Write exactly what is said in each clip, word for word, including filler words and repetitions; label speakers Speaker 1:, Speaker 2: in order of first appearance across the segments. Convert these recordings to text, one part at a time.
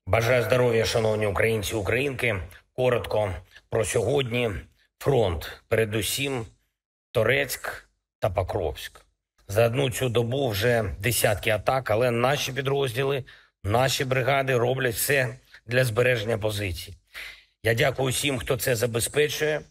Speaker 1: Бажаю здоров'я, шановні українці і українки. Коротко про сьогодні. Фронт. Передусім Торецьк та Покровськ. За одну цю добу вже десятки атак, але наші підрозділи, наші бригади роблять все для збереження позицій. Я дякую всім, хто це забезпечує.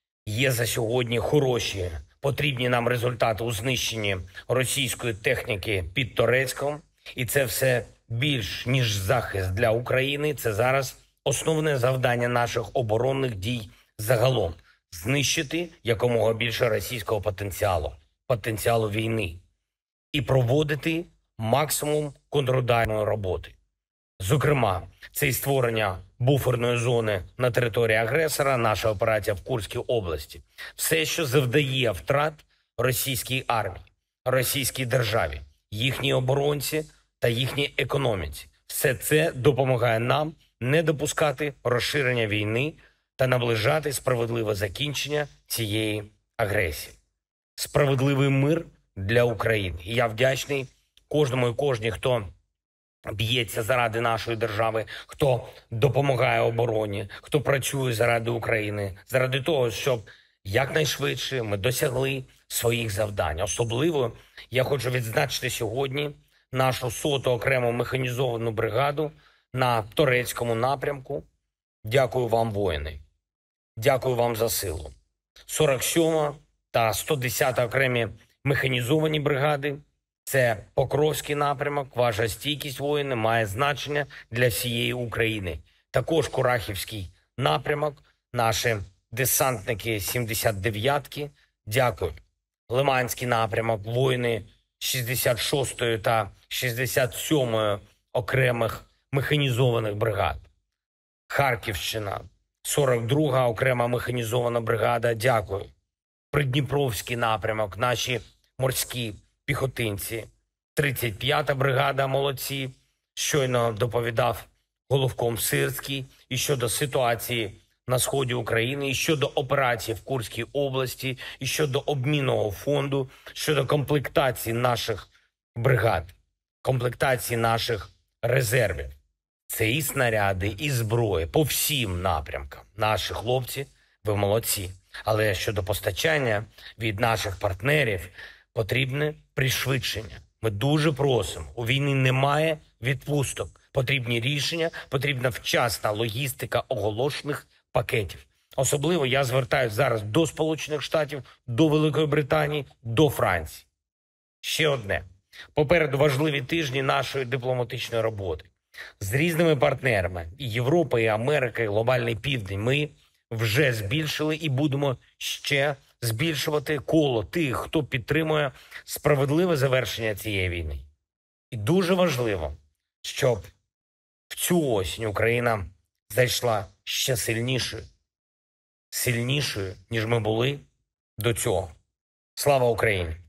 Speaker 1: Є за сьогодні хороші, потрібні нам результати у знищенні російської техніки під Торецьком. І це все більш ніж захист для України. Це зараз основне завдання наших оборонних дій загалом. Знищити якомога більше російського потенціалу, потенціалу війни. І проводити максимум контрударної роботи. Зокрема, це і створення буферної зони на території агресора, наша операція в Курській області. Все, що завдає втрат російській армії, російській державі, їхній оборонці та їхній економіці. Все це допомагає нам не допускати розширення війни та наближати справедливе закінчення цієї агресії. Справедливий мир для України. І я вдячний кожному і кожній, хто б'ється заради нашої держави, хто допомагає обороні, хто працює заради України, заради того, щоб якнайшвидше ми досягли своїх завдань. Особливо я хочу відзначити сьогодні нашу соту окрему механізовану бригаду на Торецькому напрямку. Дякую вам, воїни. Дякую вам за силу. сорок сьома та сто десята окремі механізовані бригади. Це Покровський напрямок, ваша стійкість, воїни, має значення для всієї України. Також Курахівський напрямок, наші десантники сімдесят дев'ятки. Дякую. Лиманський напрямок, воїни шістдесят шостої та шістдесят сьомої окремих механізованих бригад. Харківщина, сорок друга окрема механізована бригада. Дякую. Придніпровський напрямок, наші морські піхотинці. тридцять п'ята бригада, молодці. Щойно доповідав головком Сирський і щодо ситуації на сході України, і щодо операції в Курській області, і щодо обмінного фонду, щодо комплектації наших бригад, комплектації наших резервів. Це і снаряди, і зброя по всім напрямкам. Наші хлопці, ви молодці. Але щодо постачання від наших партнерів потрібне пришвидшення. Ми дуже просимо. У війни немає відпусток. Потрібні рішення, потрібна вчасна логістика оголошених пакетів. Особливо я звертаюся зараз до Сполучених Штатів, до Великої Британії, до Франції. Ще одне. Попереду важливі тижні нашої дипломатичної роботи. З різними партнерами – і Європа, і Америка, і Глобальний Південь. Ми вже збільшили і будемо ще збільшувати коло тих, хто підтримує справедливе завершення цієї війни. І дуже важливо, щоб в цю осінь Україна зайшла ще сильнішою, сильнішою, ніж ми були до цього. Слава Україні!